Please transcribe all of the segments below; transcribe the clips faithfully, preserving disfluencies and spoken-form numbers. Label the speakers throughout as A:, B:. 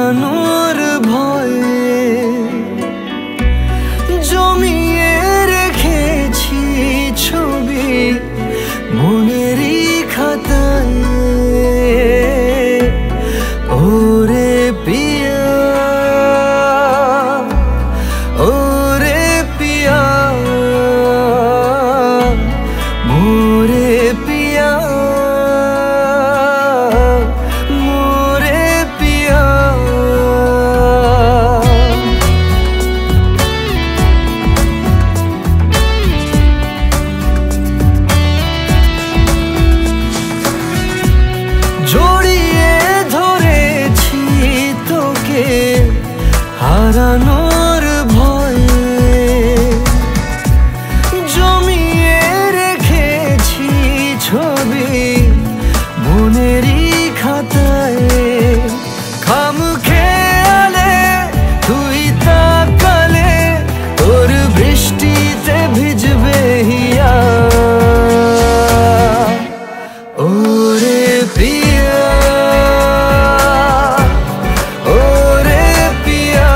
A: হারানোর ভয়ে জমিয়ে রেখেছি ছবি মনেরই খাতায়। ওরে পিয়া ওরে পিয়া মোরে পিয়া মোরে পিয়া। জড়িয়ে ধরেছি তোকে হারানোর ভয়ে জমিয়ে রেখেছি ছবি মনেরই খাতায়। খামখেয়ালে তুই তাকালে তোর বৃষ্টিতে ভিজবে হিয়া। ওরে প্রিয়া ওরে পিয়া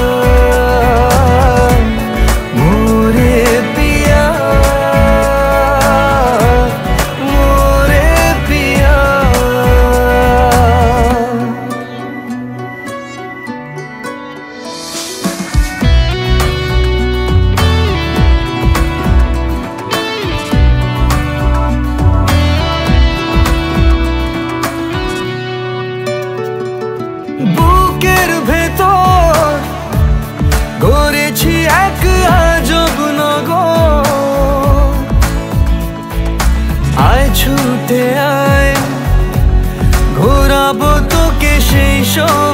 A: মোরে পিয়া মোরে পিয়া। বুকের ভেতর গড়েছি এক আজব নগর। আয় ছুটে আয় ঘোরাবো তোকে সেই সব